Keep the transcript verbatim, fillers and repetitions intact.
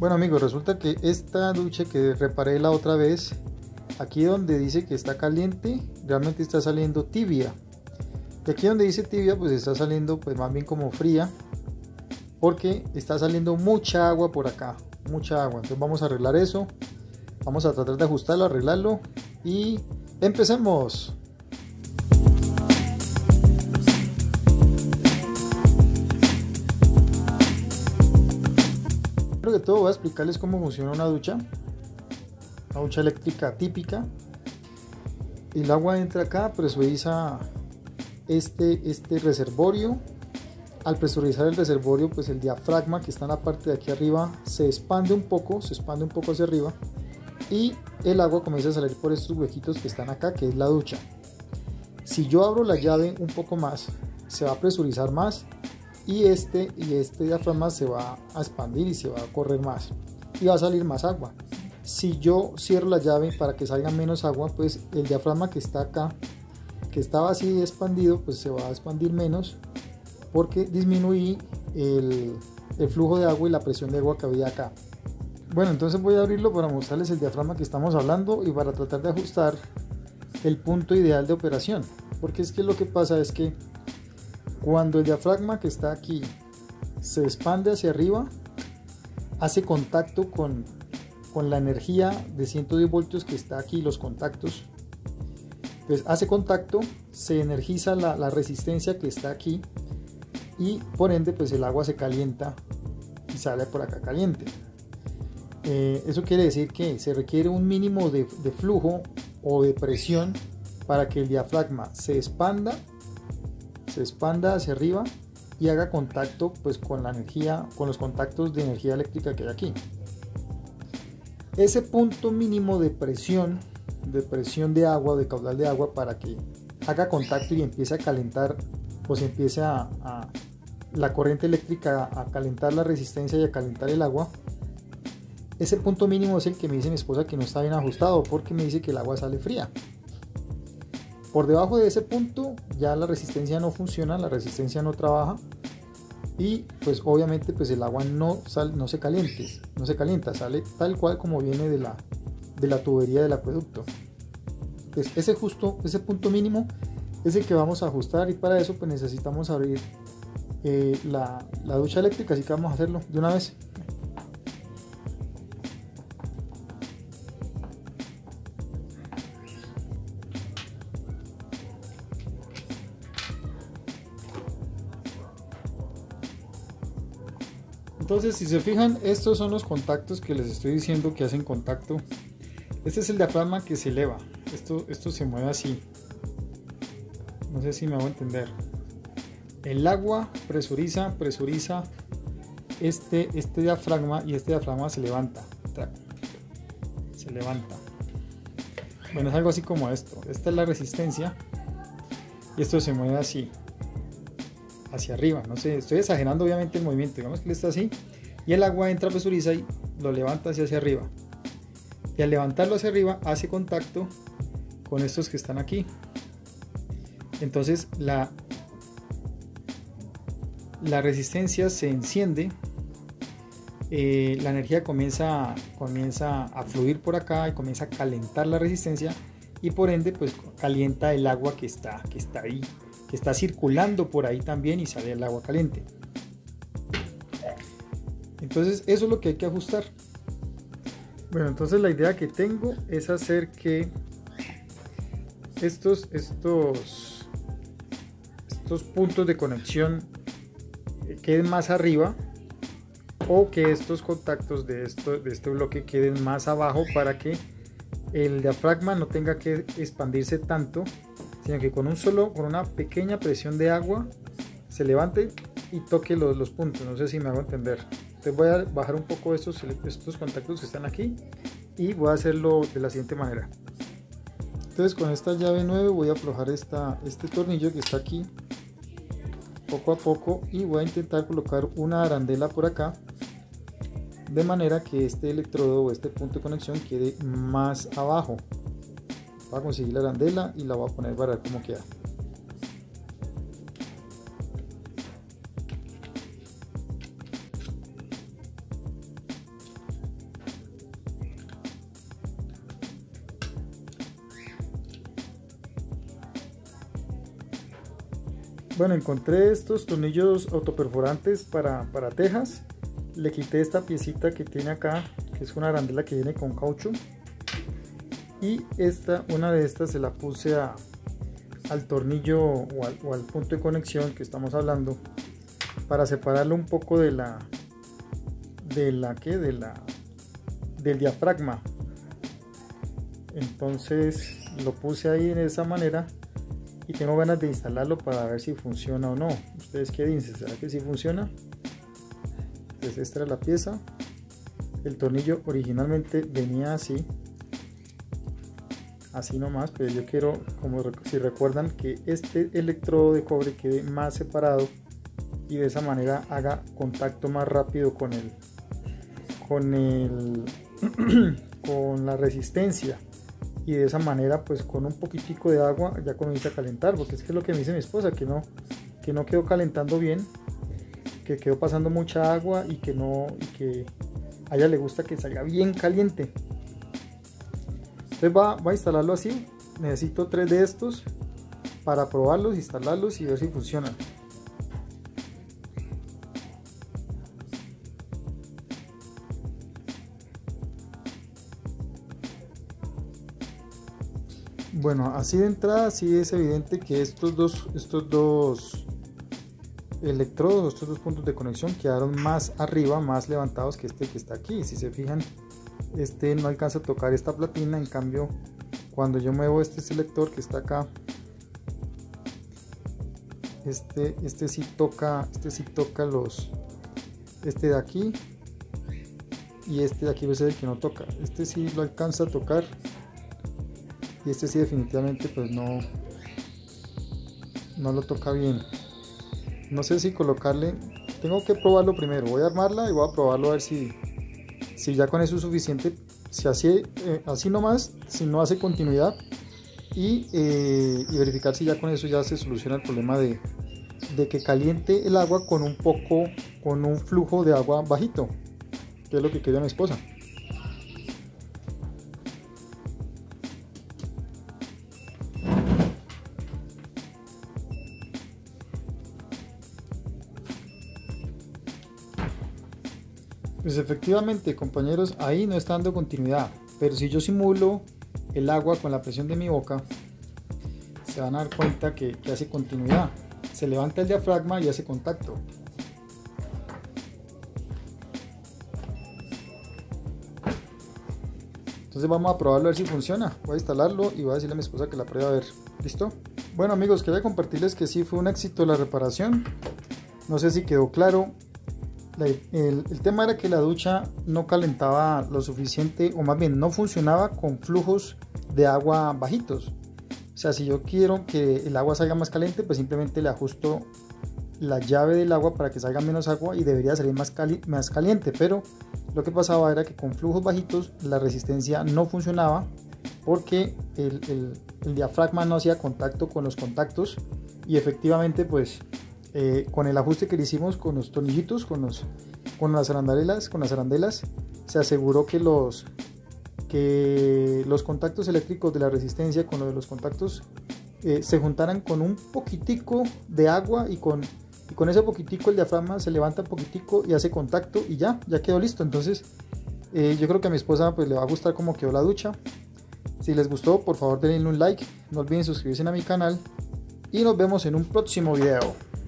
Bueno amigos, resulta que esta ducha que reparé la otra vez, aquí donde dice que está caliente, realmente está saliendo tibia. Y aquí donde dice tibia, pues está saliendo pues más bien como fría, porque está saliendo mucha agua por acá, mucha agua. Entonces vamos a arreglar eso, vamos a tratar de ajustarlo, arreglarlo y empecemos. Primero que todo voy a explicarles cómo funciona una ducha, una ducha eléctrica típica. El agua entra acá, presuriza este, este reservorio. Al presurizar el reservorio, pues el diafragma que está en la parte de aquí arriba se expande un poco, se expande un poco hacia arriba y el agua comienza a salir por estos huequitos que están acá, que es la ducha. Si yo abro la llave un poco más, se va a presurizar más y este y este diafragma se va a expandir y se va a correr más y va a salir más agua. Si yo cierro la llave para que salga menos agua, pues el diafragma que está acá, que estaba así expandido, pues se va a expandir menos porque disminuí el, el flujo de agua y la presión de agua que había acá. Bueno, entonces voy a abrirlo para mostrarles el diafragma que estamos hablando y para tratar de ajustar el punto ideal de operación, porque es que lo que pasa es que cuando el diafragma que está aquí se expande hacia arriba, hace contacto con, con la energía de ciento diez voltios que está aquí, los contactos. Pues hace contacto, se energiza la, la resistencia que está aquí y por ende pues el agua se calienta y sale por acá caliente. Eh, eso quiere decir que se requiere un mínimo de, de flujo o de presión para que el diafragma se expanda se expanda hacia arriba y haga contacto pues con la energía, con los contactos de energía eléctrica que hay aquí. Ese punto mínimo de presión, de presión de agua, de caudal de agua, para que haga contacto y empiece a calentar, pues empiece a, a la corriente eléctrica a calentar la resistencia y a calentar el agua. Ese punto mínimo es el que me dice mi esposa que no está bien ajustado, porque me dice que el agua sale fría. Por debajo de ese punto ya la resistencia no funciona, la resistencia no trabaja y pues obviamente pues el agua no, sal, no se caliente, no se calienta, sale tal cual como viene de la, de la tubería del acueducto. Entonces ese, justo, ese punto mínimo es el que vamos a ajustar y para eso pues necesitamos abrir eh, la, la ducha eléctrica, así que vamos a hacerlo de una vez. Entonces, si se fijan, estos son los contactos que les estoy diciendo que hacen contacto. Este es el diafragma que se eleva. Esto, esto se mueve así. No sé si me hago entender. El agua presuriza, presuriza este, este diafragma y este diafragma se levanta. Se levanta. Bueno, es algo así como esto. Esta es la resistencia y esto se mueve así, hacia arriba. No sé, estoy exagerando obviamente el movimiento. Digamos que él está así y el agua entra, presuriza y lo levanta hacia, hacia arriba, y al levantarlo hacia arriba hace contacto con estos que están aquí. Entonces la la resistencia se enciende, eh, la energía comienza comienza a fluir por acá y comienza a calentar la resistencia y por ende pues calienta el agua que está que está ahí, que está circulando por ahí también, y sale el agua caliente. Entonces eso es lo que hay que ajustar. Bueno, entonces la idea que tengo es hacer que estos estos estos puntos de conexión queden más arriba, o que estos contactos de, esto, de este bloque queden más abajo, para que el diafragma no tenga que expandirse tanto, sino que con un solo, con una pequeña presión de agua se levante y toque los, los puntos. No sé si me hago entender. Entonces voy a bajar un poco estos, estos contactos que están aquí y voy a hacerlo de la siguiente manera. Entonces con esta llave nueve voy a aflojar esta, este tornillo que está aquí poco a poco y voy a intentar colocar una arandela por acá, de manera que este electrodo o este punto de conexión quede más abajo. Voy a conseguir la arandela y la voy a poner para ver cómo queda. Bueno, encontré estos tornillos autoperforantes para, para tejas. Le quité esta piecita que tiene acá, que es una arandela que viene con caucho. Y esta, una de estas se la puse a, al tornillo o al, o al punto de conexión que estamos hablando, para separarlo un poco de la, de la que, de la, del diafragma. Entonces lo puse ahí de esa manera. Y tengo ganas de instalarlo para ver si funciona o no. ¿Ustedes qué dicen? ¿Será que sí funciona? Pues esta era la pieza. El tornillo originalmente venía así. Así nomás, pero yo quiero, como si recuerdan, que este electrodo de cobre quede más separado y de esa manera haga contacto más rápido con el, con el, con la resistencia. Y de esa manera, pues con un poquitico de agua ya comienza a calentar, porque es que es lo que me dice mi esposa, que no, que no quedó calentando bien, que quedó pasando mucha agua y que no, y que a ella le gusta que salga bien caliente. Entonces va, va a instalarlo así. Necesito tres de estos para probarlos, instalarlos y ver si funcionan. Bueno, así de entrada sí es evidente que estos dos, estos dos electrodos, estos dos puntos de conexión quedaron más arriba, más levantados que este que está aquí. Si se fijan, este no alcanza a tocar esta platina, en cambio cuando yo muevo este selector que está acá, este, este sí toca, este sí toca los, este de aquí, y este de aquí es el que no toca. Este sí lo alcanza a tocar. Y este sí definitivamente pues no, no lo toca bien. No sé si colocarle, tengo que probarlo primero. Voy a armarla y voy a probarlo a ver si, si ya con eso es suficiente. Si así, eh, así nomás, si no hace continuidad. Y, eh, y verificar si ya con eso ya se soluciona el problema de, de que caliente el agua con un poco, con un flujo de agua bajito, que es lo que quería mi esposa. Pues efectivamente, compañeros, ahí no está dando continuidad, pero si yo simulo el agua con la presión de mi boca, se van a dar cuenta que, que hace continuidad. Se levanta el diafragma y hace contacto. Entonces vamos a probarlo a ver si funciona. Voy a instalarlo y voy a decirle a mi esposa que la pruebe a ver. ¿Listo? Bueno amigos, quería compartirles que sí fue un éxito la reparación. No sé si quedó claro. La, el, el tema era que la ducha no calentaba lo suficiente, o más bien no funcionaba con flujos de agua bajitos. O sea, si yo quiero que el agua salga más caliente, pues simplemente le ajusto la llave del agua para que salga menos agua y debería salir más, cali más caliente. Pero lo que pasaba era que con flujos bajitos la resistencia no funcionaba, porque el, el, el diafragma no hacía contacto con los contactos, y efectivamente pues Eh, con el ajuste que le hicimos con los tornillitos, con, los, con las arandelas, con las arandelas, se aseguró que los, que los contactos eléctricos de la resistencia con los de los contactos eh, se juntaran con un poquitico de agua, y con, y con ese poquitico el diafragma se levanta un poquitico y hace contacto y ya, ya quedó listo. Entonces eh, yo creo que a mi esposa pues le va a gustar cómo quedó la ducha. Si les gustó, por favor denle un like, no olviden suscribirse a mi canal y nos vemos en un próximo video.